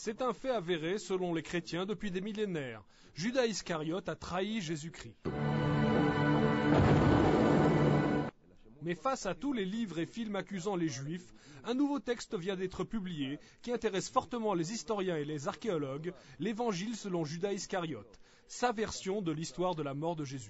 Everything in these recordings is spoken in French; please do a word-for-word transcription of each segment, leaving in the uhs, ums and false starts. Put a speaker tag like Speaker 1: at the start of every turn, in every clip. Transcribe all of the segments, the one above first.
Speaker 1: C'est un fait avéré selon les chrétiens depuis des millénaires. Judas Iscariote a trahi Jésus-Christ. Mais face à tous les livres et films accusant les Juifs, un nouveau texte vient d'être publié qui intéresse fortement les historiens et les archéologues, l'Évangile selon Judas Iscariote, sa version de l'histoire de la mort de Jésus.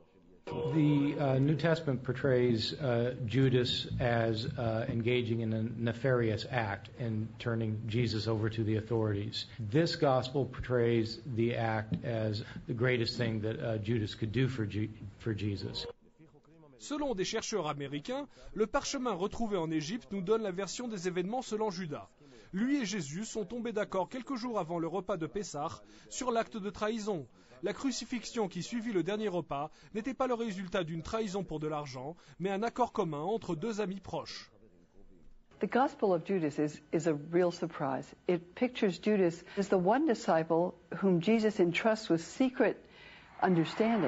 Speaker 2: The uh, New Testament portrays uh, Judas as uh, engaging in a nefarious act and turning Jesus over to the authorities. This gospel portrays the act as the greatest thing that uh, Judas could do for, G- for Jesus.
Speaker 1: Selon des chercheurs américains, le parchemin retrouvé en Égypte nous donne la version des événements selon Judas. Lui et Jésus sont tombés d'accord quelques jours avant le repas de Pessah sur l'acte de trahison. La crucifixion qui suivit le dernier repas n'était pas le résultat d'une trahison pour de l'argent, mais un accord commun entre deux amis proches.
Speaker 3: The Gospel of Judas is, is a real surprise. It pictures Judas as the one disciple whom Jesus entrusts with secret understanding.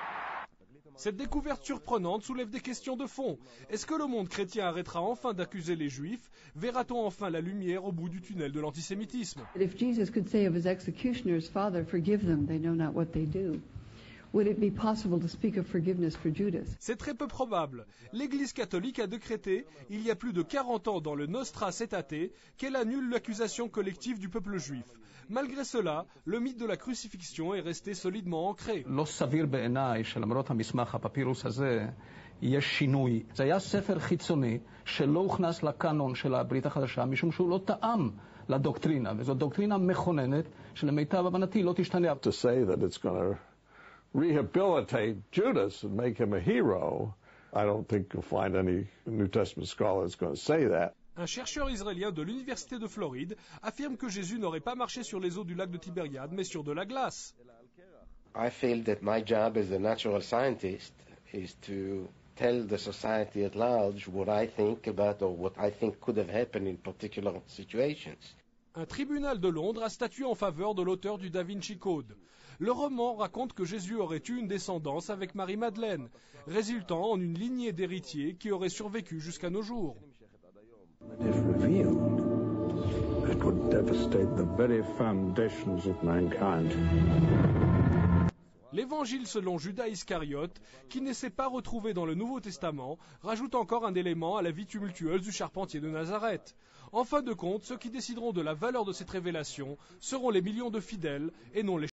Speaker 1: Cette découverte surprenante soulève des questions de fond. Est-ce que le monde chrétien arrêtera enfin d'accuser les Juifs? Verra-t-on enfin la lumière au bout du tunnel de l'antisémitisme?
Speaker 3: If Jesus could say of his executioners, Father, forgive them, they know not what they do. Would it be possible to speak of forgiveness for Judas?
Speaker 1: C'est très peu probable. L'Église catholique a décrété, il y a plus de quarante ans dans le Nostra Aetate, qu'elle annule l'accusation collective du peuple juif. Malgré cela, le mythe de la crucifixion est resté solidement ancré.
Speaker 4: לא סביר בעיניי שלמרות המסמך הפפירוס הזה יש שינוי. זה היה ספר חיצוני שלא הוכנס לקאנון של הברית החדשה משום שהוא לא טעם לדוקטרינה, וזו דוקטרינה מכוננת שלמיטב הבנתי לא תשתנה.
Speaker 5: To say that it's going to rehabilitate Judas and make him a hero, I don't think you'll find any New Testament scholar that's going to say that.
Speaker 1: Un chercheur israélien de l'université de Floride affirme que Jésus n'aurait pas marché sur les eaux du lac de Tibériade, mais sur de la glace.
Speaker 6: I feel that my job as a natural scientist is to tell the society at large what I think about or what I think could have happened in particular situations.
Speaker 1: Un tribunal de Londres a statué en faveur de l'auteur du Da Vinci Code. Le roman raconte que Jésus aurait eu une descendance avec Marie-Madeleine, résultant en une lignée d'héritiers qui aurait survécu jusqu'à nos jours.
Speaker 5: If revealed, it would devastate the very foundations of mankind.
Speaker 1: L'Évangile selon Judas Iscariote, qui ne s'est pas retrouvé dans le Nouveau Testament, rajoute encore un élément à la vie tumultueuse du charpentier de Nazareth. En fin de compte, ceux qui décideront de la valeur de cette révélation seront les millions de fidèles et non les